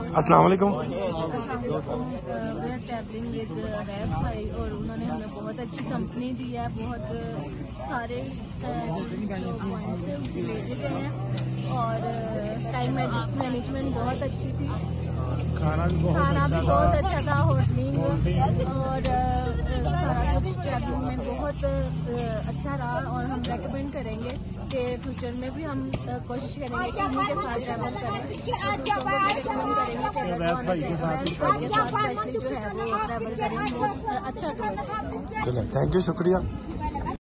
अस्सलाम वालेकुम। Travelling with Awais भाई और उन्होंने हमें बहुत अच्छी कंपनी दी है, बहुत सारे पॉइंट्स थे उसकी लेके गए हैं और टाइम मैनेजमेंट बहुत अच्छी थी, खाना भी बहुत अच्छा था, होटलिंग और सारा कुछ ट्रैवलिंग में बहुत अच्छा रहा और हम रेकमेंड करेंगे कि फ्यूचर में भी हम कोशिश करेंगे कि इन्हीं के साथ ट्रैवल करें, दूसरों को भी रेकमेंड करेंगे कि अगर अवैस भाई के साथ स्पेशली जो है वो ट्रैवल करें, बहुत अच्छा टूर है। चलो, थैंक यू, शुक्रिया।